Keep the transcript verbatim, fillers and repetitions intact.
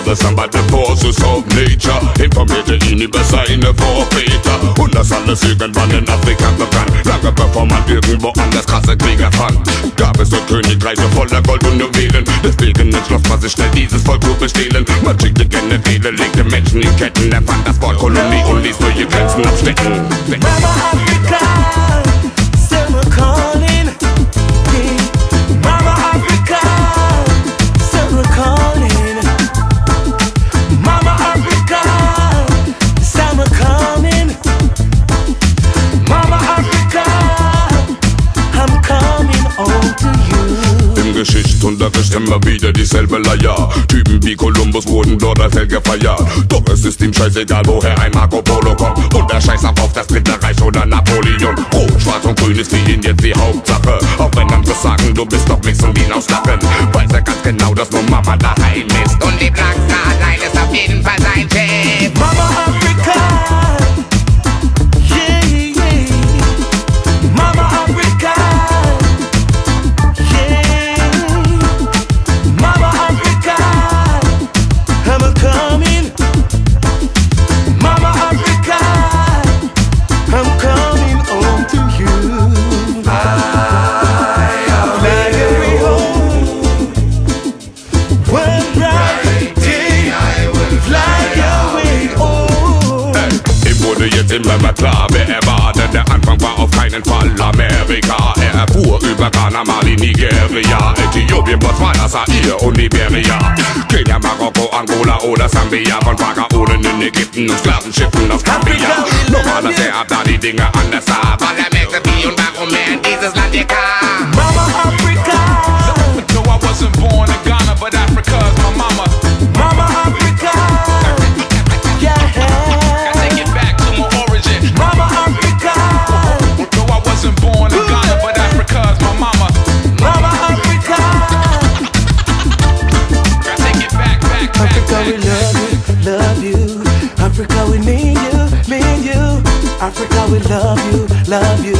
Wundersam bei the forces of nature, informierte ihn über seine Vorväter. Und das alles irgendwann in Afrika begann, lange bevor man irgendwo anders krasse Krieger fand. Gab es dort Königreiche voller Gold und Juwelen, deswegen entschloss man sich schnell dieses Volk zu bestehlen. Man schickte Generäle, legte Menschen in Ketten, erfand das Wort Kolonie und ließ neue Grenzen abstecken. Mama Africa, still we're calling. Mama Africa, still we're calling. Mama Africa, still we're coming. Mama Africa, I'm coming home to you. Im Geschichtsunterricht immer wieder dieselbe Leier. Typen wie Kolumbus wurden dort als Held gefeiert. Doch es ist ihm scheißegal, woher ein Marco Polo kommt. Und er scheißt ab auf das Dritte Reich oder Napoleon. Rot, Schwarz und Grün ist für ihn jetzt die Hauptsache. Auch wenn andere sagen, du bist doch nix und ihn auslachen, weiß er ganz genau, dass nur Mama daheim ist. Und die Blanca allein ist auf jeden Fall sein Chef. Mama Africa, yeah, yeah. Mama Africa, yeah. Mama Africa, I'm a coming. Mama Africa, I'm coming home to you. I am flying home. One bright day I will fly away home. Hey, ihm wurde jetzt immer mehr klar, wer er war, denn der Anfang war auf keinen Fall Amerika. Er erfuhr über Ghana, Mali, Nigeria, Äthiopien, Botswana, Zaire und Liberia, Kenia, Marokko, Angola oder Sambia, von Pharaonen in Ägypten und Sklavenschiffen aus Gambia. Normal, dass er ab da die Dinge anders sah, weil er merkte, wie und warum er in dieses Land hier kam. Mama Africa, No, I wasn't born in Ghana, but Africa's my mama. Mama Africa, yeah. Gotta take it back to my origin. Mama Africa, No, I wasn't born in Ghana, but Africa's my mama. Mama Africa. Gotta take it back, back, back, Africa, we back. love you, love you. Africa, we need you, need you. Africa, we love you, love you.